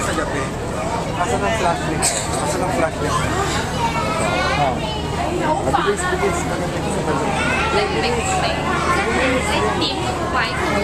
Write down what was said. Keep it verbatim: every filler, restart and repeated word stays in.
sa gabi. Asa ng flashlight? Asa ng flashlight? Oh. Mabilis, bilis. Maganda sa balon. Like, like, like, like, team, white.